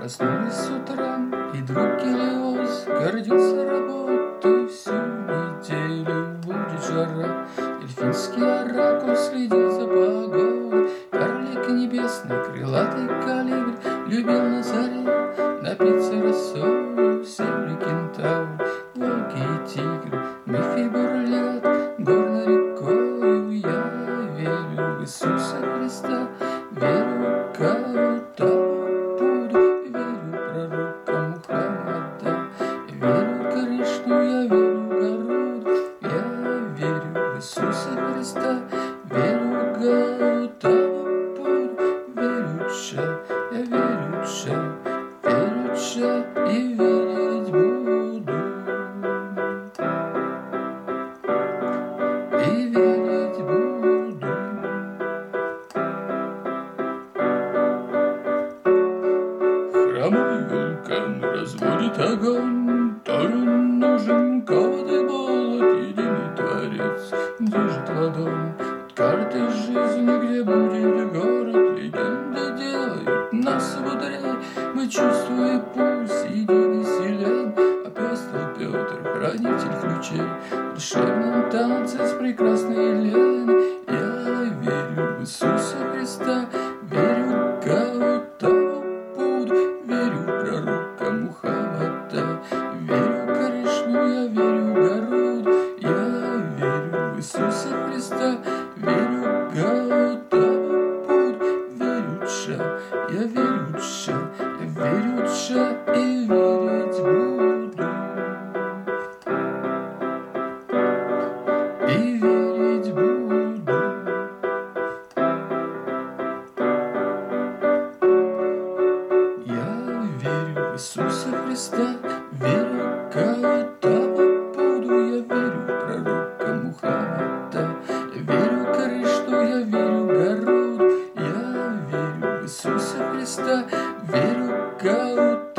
Проснулись с утра, и друг Гелиос гордился работой. Всю неделю будет жара. Дельфинский оракул следил за погодой. Карлик небесный, крылатый калибр, любил на заре напиться росою. Земли кентавр, волки и тигры, мифы бурлят горной рекою. Я верю в Иисуса Христа, верю в кого-то. Иисуса Христа, верю Гаутама Будду, верюча, я верюча, верюча и верить буду. И верить буду. Хромой вулкан разводит огонь, тоже нужен кого-то болот, единый Творец держит ладонь карты жизни, где будет город. Легенды делают нас бодрее, мы чувствуем пульс единый селен. Апостол Петр, хранитель ключей, в душевном танце с прекрасной Еленой. Я верю в Иисуса Христа, верю в кого-то Будду, верю в пророка Мухаммада, верю в Кришну, я верю в Городу. Я верю в Иисуса Христа, верю в Гаутама Будду, верюча, я верюча, я верюча и верить буду. И верить буду. Я верю в Иисуса Христа, верю в Гаутама Будду, я верю в пророка Мухаммада, я верю в Кришну, я верю в Городу. Я верю в Иисуса Христа, верю в Гаутама.